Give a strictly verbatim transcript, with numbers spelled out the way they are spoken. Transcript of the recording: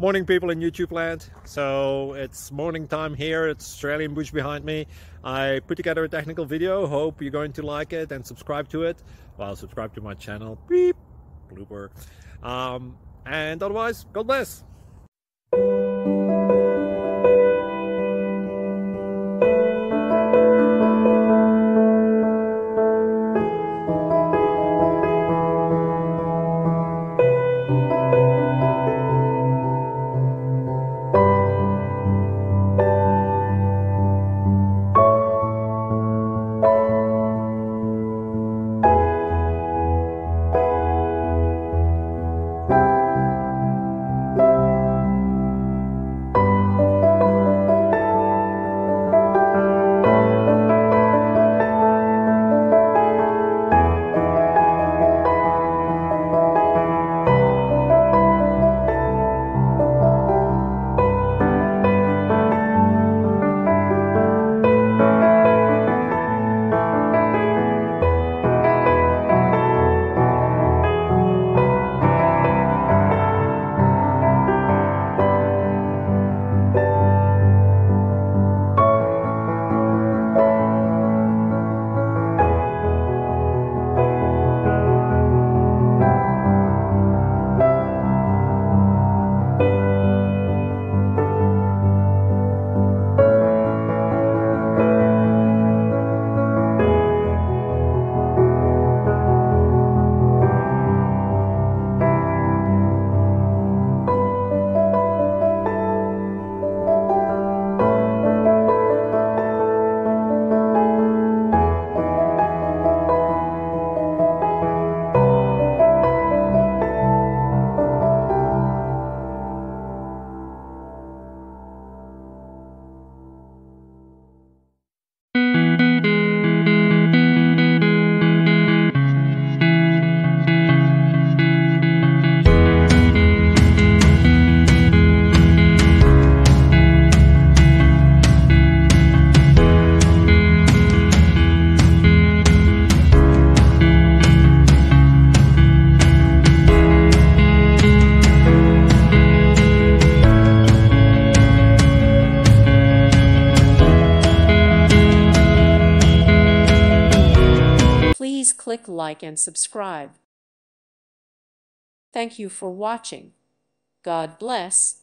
Morning people in YouTube land. So it's morning time here. It's Australian bush behind me. I put together a technical video. Hope you're going to like it and subscribe to it. Well, subscribe to my channel. Beep. Blooper. Um, and otherwise, God bless. Please click like and subscribe. Thank you for watching. God bless.